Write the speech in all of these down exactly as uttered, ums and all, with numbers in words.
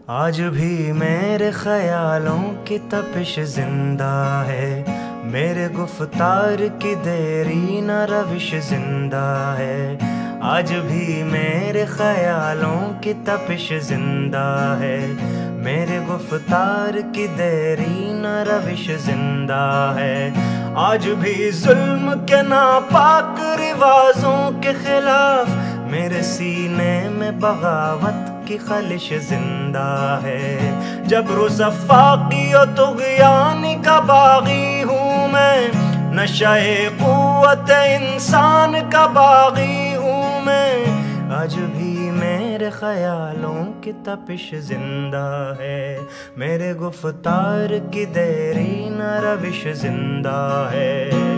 आज भी मेरे ख्यालों की तपिश जिंदा है, मेरे गुफ्तार की देरी न रविश जिंदा है। आज भी मेरे ख्यालों की तपिश जिंदा है, मेरे गुफ्तार की देरी न रविश जिंदा है। आज भी जुल्म के नापाक रिवाजों के खिलाफ मेरे सीने में बगावत की खलिश जिंदा है। जबरो सफ़ाकी और तुग़यानी का बागी हूँ मैं, नशाए क़ुव्वत इंसान का बागी हूँ मैं। आज भी मेरे ख्यालों की तपिश जिंदा है, मेरे गुफ्तार की देरी न रविश जिंदा है।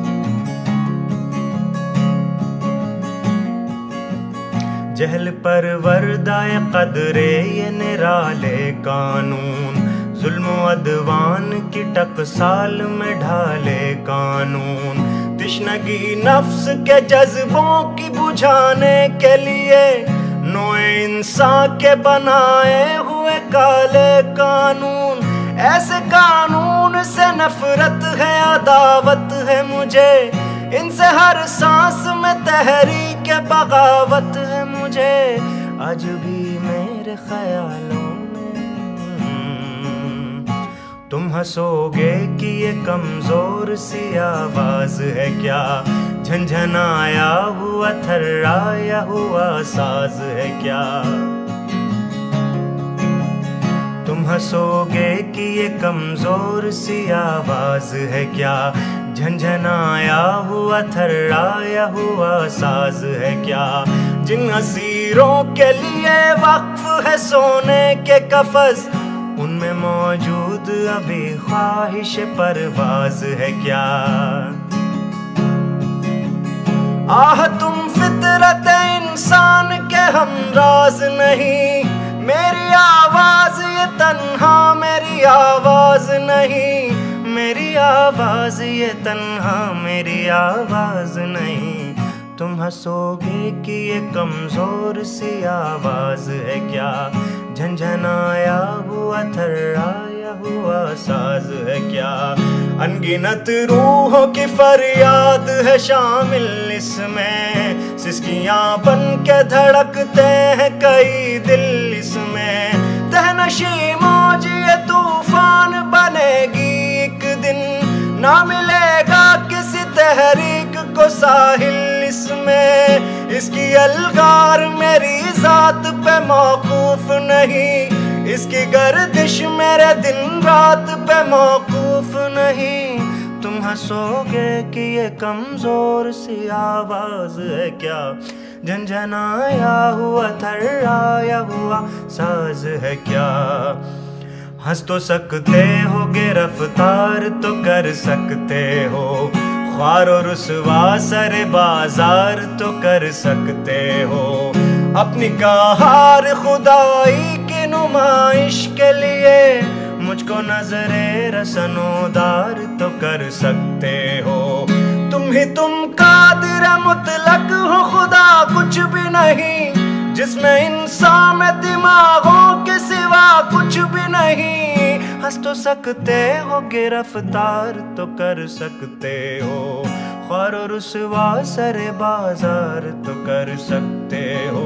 जहल पर वर्दाए कदरे ये निराले कानून, जुल्म अदवान की टकसाल में ढाले कानून। तिश्नगी नफ्स के जज्बों की बुझाने के लिए नोए इंसान के बनाए हुए काले कानून। ऐसे कानून से नफरत है, अदावत है मुझे, इनसे हर सांस में तहरीक बगावत है मुझे। आज भी मेरे ख्यालों में तुम हंसोगे कि ये कमजोर सी आवाज है क्या, झंझनाया हुआ थर्राया हुआ साज है क्या। तुम हंसोगे कि ये कमजोर सी आवाज है क्या, झंझनाया हुआ थर्राया हुआ साज है क्या। जिन असीरों के लिए वक्फ है सोने के कफस, उनमें मौजूद अभी ख्वाहिश परवाज है क्या। आह तुम फितरत इंसान के हमराज नहीं, मेरी आवाज ये तन्हा मेरी आवाज नहीं, मेरी आवाज ये तन्हा मेरी आवाज नहीं। तुम हंसोगे कि ये कमजोर सी आवाज है क्या, झंझनाया हुआ थर्राया हुआ साज है क्या। अनगिनत रूहों की फरियाद है शामिल इसमें, सिसकियां बन के धड़कते हैं कई दिल इसमें। तहनशी मौज ये तूफान बनेगी एक दिन, ना मिलेगा किसी तहरीक को साहिल इसमें। इसकी अलगार मेरी जात पे मौकूफ नहीं, इसकी गर्दिश मेरे दिन रात पे मौकूफ नहीं। तुम हंसोगे कि ये कमजोर सी आवाज है क्या, झंझनाया हुआ थर्राया हुआ साज है क्या। हंस तो सकते हो गिरफ्तार तो कर सकते हो, ख्वार और रुसवा सरे बाजार तो कर सकते हो। अपनी कहार खुदाई की नुमाइश के लिए मुझको नजरे रसनोदार तो कर सकते हो। तुम ही तुम कादिर मुतलक हो, खुदा कुछ भी नहीं, जिसमें इंसान में दिमागों के सिवा कुछ भी नहीं। हंस तो सकते हो गिरफ्तार तो कर सकते हो, ख्वार और रुसवा सरे बाजार तो कर सकते हो।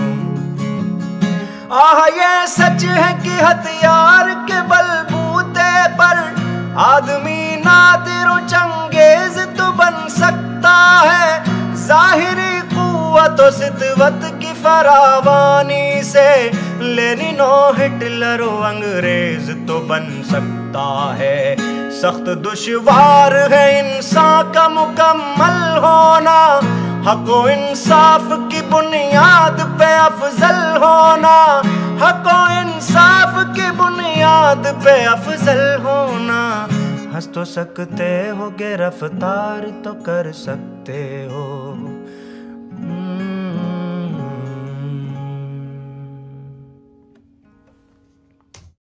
आह ये सच है कि हथियार के बलबूते पर आदमी नादिर चंगेज तो बन सकता है। जाहिरी कुव्वत और सितवत की फरावानी से लेनिन और हिटलर और अंग्रेज तो बन सकता है। सख्त दुश्वार है इंसान का मुकम्मल होना, हक व इंसाफ की बुनियाद पे अफजल होना, हक व इंसाफ की बुनियाद पे अफजल होना। हंस तो सकते हो गिरफ्तार तो कर सकते हो।